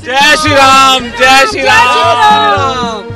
जय श्री राम, जय श्री राम।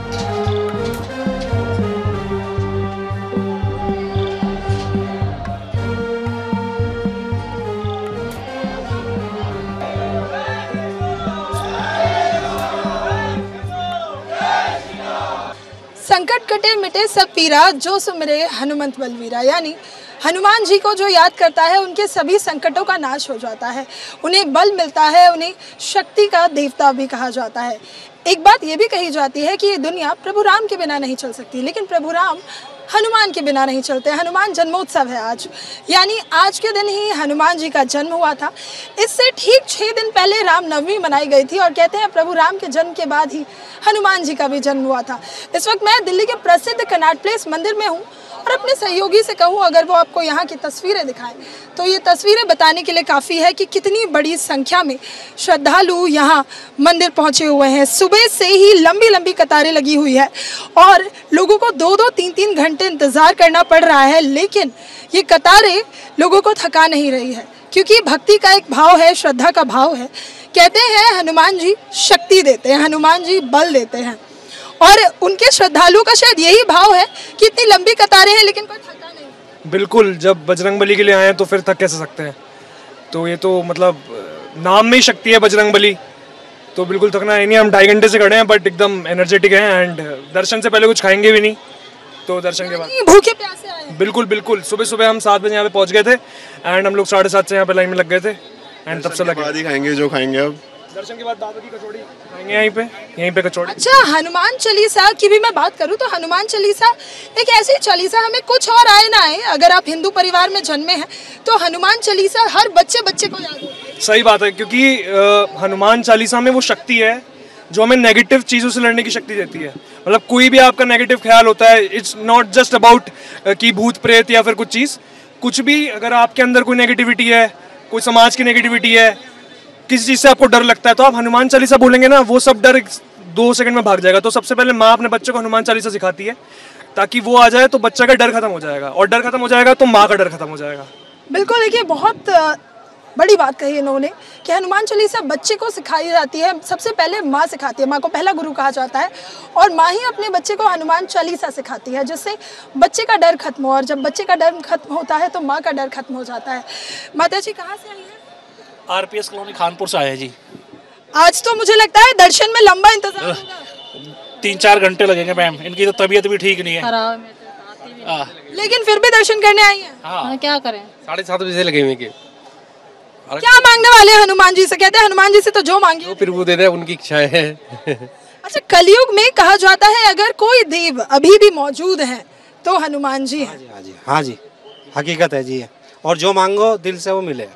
संकट कटे मिटे सब पीरा, जो सुमिरे हनुमंत बलवीरा। यानी हनुमान जी को जो याद करता है उनके सभी संकटों का नाश हो जाता है, उन्हें बल मिलता है, उन्हें शक्ति का देवता भी कहा जाता है। एक बात ये भी कही जाती है कि ये दुनिया प्रभु राम के बिना नहीं चल सकती, लेकिन प्रभु राम हनुमान के बिना नहीं चलते। हनुमान जन्मोत्सव है आज, यानी आज के दिन ही हनुमान जी का जन्म हुआ था। इससे ठीक 6 दिन पहले रामनवमी मनाई गई थी और कहते हैं प्रभु राम के जन्म के बाद ही हनुमान जी का भी जन्म हुआ था। इस वक्त मैं दिल्ली के प्रसिद्ध कनॉट प्लेस मंदिर में हूँ और अपने सहयोगी से कहूँ अगर वो आपको यहाँ की तस्वीरें दिखाएं तो ये तस्वीरें बताने के लिए काफ़ी है कि कितनी बड़ी संख्या में श्रद्धालु यहाँ मंदिर पहुँचे हुए हैं। सुबह से ही लंबी लंबी कतारें लगी हुई है और लोगों को 2-2, 3-3 घंटे इंतज़ार करना पड़ रहा है, लेकिन ये कतारें लोगों को थका नहीं रही है, क्योंकि भक्ति का एक भाव है, श्रद्धा का भाव है। कहते हैं हनुमान जी शक्ति देते हैं, हनुमान जी बल देते हैं और उनके श्रद्धालुओं का शायद यही भाव है कि इतनी लंबी कतारें हैं लेकिन कोई थका नहीं। बिल्कुल, जब बजरंगबली के लिए आए हैं तो फिर थक कैसे सकते हैं। तो ये तो मतलब नाम में ही शक्ति है बजरंगबली, तो बिल्कुल थकना है नहीं। हम 2.5 घंटे से खड़े हैं बट एकदम एनर्जेटिक हैं एंड दर्शन से पहले कुछ खाएंगे भी नहीं, तो दर्शन के बाद भूखे प्यासे आए हैं। बिल्कुल बिल्कुल। सुबह हम 7 बजे यहाँ पे पहुँच गए थे एंड हम लोग 7:30 से यहाँ पे लाइन में लग गए थे एंड तब से लगे खाएंगे जो खाएंगे। अब दर्शन के बाद दादा की कचौड़ी खाएंगे यहीं पे कचौड़ी। अच्छा, हनुमान चालीसा की भी मैं बात करूं तो हनुमान चालीसा एक ऐसी चालीसा, हमें कुछ और आए ना आए, अगर आप हिंदू परिवार में जन्मे हैं तो हनुमान चालीसा हर बच्चे को याद होती है। सही बात है, क्योंकि हनुमान चालीसा में वो शक्ति है जो हमें नेगेटिव चीज़ों से लड़ने की शक्ति देती है। मतलब कोई भी आपका नेगेटिव ख्याल होता है, इट्स नॉट जस्ट अबाउट कि भूत प्रेत या फिर कुछ चीज़, कुछ भी अगर आपके अंदर कोई नेगेटिविटी है, कोई समाज की नेगेटिविटी है, किसी चीज़ से आपको डर लगता है, तो आप हनुमान चालीसा बोलेंगे ना, वो सब डर 2 सेकंड में भाग जाएगा। तो सबसे पहले माँ अपने बच्चे को हनुमान चालीसा सिखाती है ताकि वो आ जाए तो बच्चे का डर खत्म हो जाएगा, और डर खत्म हो जाएगा तो माँ का डर खत्म हो जाएगा। बिल्कुल, देखिए बहुत बड़ी बात कही इन्होंने कि हनुमान चालीसा बच्चे को सिखाई जाती है। सबसे पहले माँ सिखाती है, माँ को पहला गुरु कहा जाता है और माँ ही अपने बच्चे को हनुमान चालीसा सिखाती है, जिससे बच्चे का डर खत्म हो, और जब बच्चे का डर खत्म होता है तो माँ का डर खत्म हो जाता है। माता जी कहाँ से आई है? आरपीएस कॉलोनी खानपुर से आया जी। आज तो मुझे लगता है दर्शन में लंबा इंतजार होगा। 3-4 घंटे लगेंगे मैम, इनकी तो तबीयत भी ठीक नहीं है। लेकिन फिर भी दर्शन करने आई हैं। हाँ, क्या करें, 7:30 बजे लगे हुए। क्या मांगने वाले हैं हनुमान जी से? कहते हैं हनुमान जी से तो जो मांगे फिर वो दे दे, उनकी इच्छा है। अच्छा, कलयुग में कहा जाता है अगर कोई देव अभी भी मौजूद है तो हनुमान जी हैं। हाँ जी, हकीकत है जी, और जो मांगो दिल से वो मिले।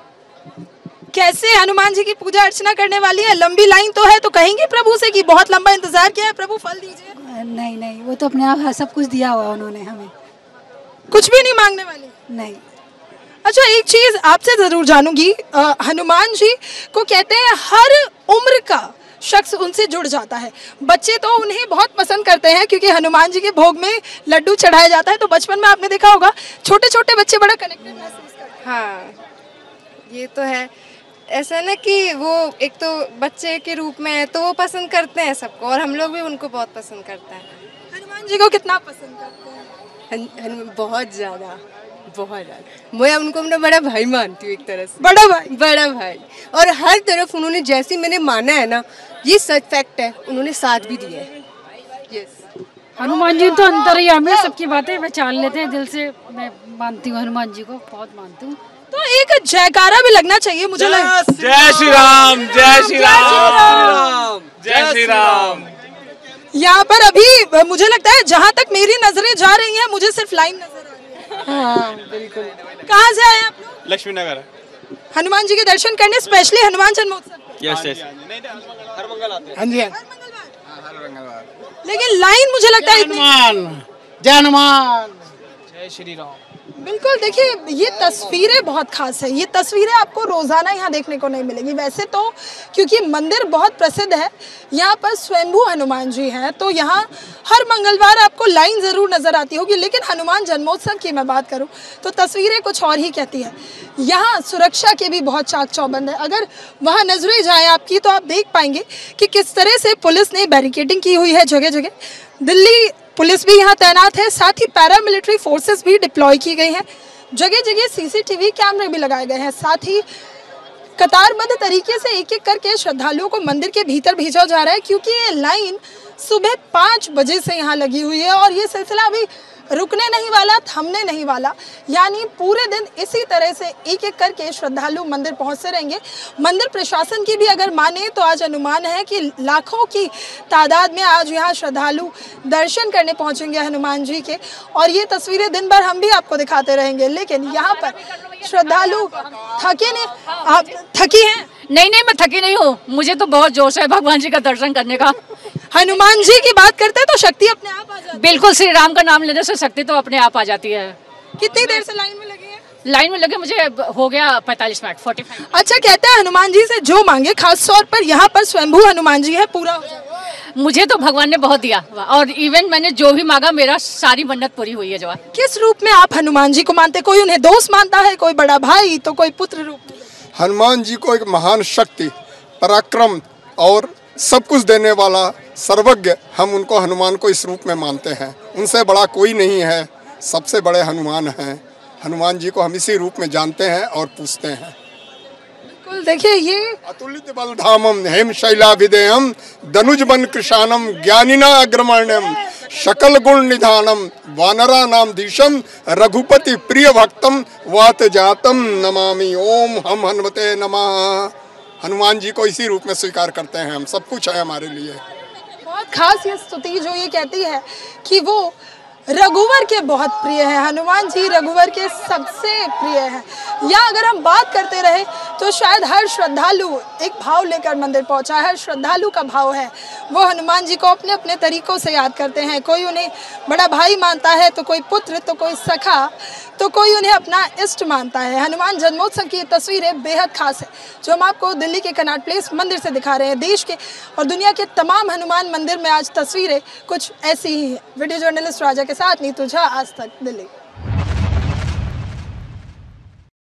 कैसे हनुमान जी की पूजा अर्चना करने वाली है, लंबी लाइन तो है, तो कहेंगे प्रभु से कि बहुत लंबा इंतजार किया है, प्रभु फल दीजिए? नहीं, वो तो अपने आप सब कुछ दिया हुआ उन्होंने हमें, कुछ भी नहीं मांगने वाली? नहीं। अच्छा, एक चीज आपसे जरूर जानूंगी, हनुमान जी को कहते हैं हर उम्र का शख्स उनसे जुड़ जाता है। बच्चे तो उन्हें बहुत पसंद करते हैं क्योंकि हनुमान जी के भोग में लड्डू चढ़ाया जाता है, तो बचपन में आपने देखा होगा छोटे छोटे बच्चे बड़ा कनेक्टेड महसूस करते हैं। हाँ, ये तो है। ऐसा ना कि वो एक तो बच्चे के रूप में है तो वो पसंद करते हैं सबको, और हम लोग भी उनको बहुत पसंद करते हैं। हनुमान जी को कितना पसंद करते हैं? बहुत ज़्यादा। मैं उनको अपना बड़ा भाई मानती हूँ, एक तरह से बड़ा भाई। और हर तरफ उन्होंने जैसी मैंने माना है ना, ये सच फैक्ट है, उन्होंने साथ भी दिया है। यस, हनुमान जी तो अंतर्यामी है, सबकी बातें पहचान लेते हैं दिल से। मैं मानती हूँ हनुमान जी को, बहुत मानती हूँ। तो एक जयकारा भी लगना चाहिए मुझे लगता है। जय श्री राम, जय श्री राम, जय श्री राम। यहाँ पर अभी मुझे लगता है जहाँ तक मेरी नजरें जा रही हैं मुझे सिर्फ लाइन नजर आ रही है। हाँ बिल्कुल। कहाँ से आए आप लोग? लक्ष्मी नगर। हनुमान जी के दर्शन करने स्पेशली हनुमान जन्मोत्सव? यस हर मंगल आते हैं। हाँ जी, हर मंगलवार। लेकिन लाइन मुझे लगता है हनुमान, जय हनुमान, जय श्री राम। बिल्कुल, देखिए ये तस्वीरें बहुत खास है। ये तस्वीरें आपको रोज़ाना यहाँ देखने को नहीं मिलेगी। वैसे तो क्योंकि मंदिर बहुत प्रसिद्ध है, यहाँ पर स्वयंभू हनुमान जी हैं, तो यहाँ हर मंगलवार आपको लाइन ज़रूर नज़र आती होगी। लेकिन हनुमान जन्मोत्सव की मैं बात करूँ तो तस्वीरें कुछ और ही कहती है। यहाँ सुरक्षा के भी बहुत चाक चौबंद है। अगर वहाँ नजरें जाएँ आपकी तो आप देख पाएंगे कि किस तरह से पुलिस ने बैरिकेडिंग की हुई है जगह जगह। दिल्ली पुलिस भी यहाँ तैनात है, साथ ही पैरामिलिट्री फोर्सेस भी डिप्लॉय की गई हैं। जगह जगह सीसीटीवी कैमरे भी लगाए गए हैं। साथ ही कतारबद्ध तरीके से एक एक करके श्रद्धालुओं को मंदिर के भीतर भेजा जा रहा है, क्योंकि ये लाइन सुबह 5 बजे से यहाँ लगी हुई है और ये सिलसिला अभी रुकने नहीं वाला, थमने नहीं वाला। यानी पूरे दिन इसी तरह से एक एक करके श्रद्धालु मंदिर पहुंचते रहेंगे। मंदिर प्रशासन की भी अगर माने तो आज अनुमान है कि लाखों की तादाद में आज यहाँ श्रद्धालु दर्शन करने पहुंचेंगे हनुमान जी के। और ये तस्वीरें दिन भर हम भी आपको दिखाते रहेंगे। लेकिन यहाँ पर श्रद्धालु थके नहीं, आप थकी हैं? नहीं, मैं थकी नहीं हूँ, मुझे तो बहुत जोश है भगवान जी का दर्शन करने का। हनुमान जी की बात करते हैं तो शक्ति अपने आप आ जाती है। बिल्कुल, श्री राम का नाम लेने से शक्ति तो अपने आप आ जाती है। कितनी देर से लाइन में लगे हैं? लाइन में लगे मुझे हो गया 45 मिनट, 45। अच्छा, कहते हैं हनुमान जी से जो मांगे, खास तौर पर यहाँ पर स्वयंभू हनुमान जी है, पूरा हो जाए। मुझे तो भगवान ने बहुत दिया और इवन मैंने जो भी मांगा मेरा सारी मन्नत पूरी हुई है। जवाब, किस रूप में आप हनुमान जी को मानते? कोई उन्हें दोस्त मानता है, कोई बड़ा भाई, तो कोई पुत्र रूप में। हनुमान जी को एक महान शक्ति, पराक्रम और सब कुछ देने वाला सर्वज्ञ, हम उनको हनुमान को इस रूप में मानते हैं। उनसे बड़ा कोई नहीं है, सबसे बड़े हनुमान हैं। हनुमान जी को हम इसी रूप में जानते हैं और पूछते हैं। बिल्कुल, देखिए ये अतुलित बलधामम हेम शैलाभिदेयम दनुज बन कृशानम ज्ञानिना अग्रमण्यम शकल गुण निधानम वानरा नाम धीशम रघुपति प्रिय भक्तम वात जातम नमामि। ओम हम हनुमते नमः। हनुमान जी को इसी रूप में स्वीकार करते हैं हम, सब कुछ है हमारे लिए। बहुत खास ये स्तुति जो ये कहती है कि वो रघुवर के बहुत प्रिय है। हनुमान जी रघुवर के सबसे प्रिय है। या अगर हम बात करते रहे तो शायद हर श्रद्धालु एक भाव लेकर मंदिर पहुंचा है। हर श्रद्धालु का भाव है वो हनुमान जी को अपने अपने तरीकों से याद करते हैं। कोई उन्हें बड़ा भाई मानता है, तो कोई पुत्र, तो कोई सखा, तो कोई उन्हें अपना इष्ट मानता है। हनुमान जन्मोत्सव की ये तस्वीरें बेहद खास है जो हम आपको दिल्ली के कनॉट प्लेस मंदिर से दिखा रहे हैं। देश के और दुनिया के तमाम हनुमान मंदिर में आज तस्वीरें कुछ ऐसी ही हैं। वीडियो जर्नलिस्ट राजा के साथ नीतू झा, आज तक, दिल्ली।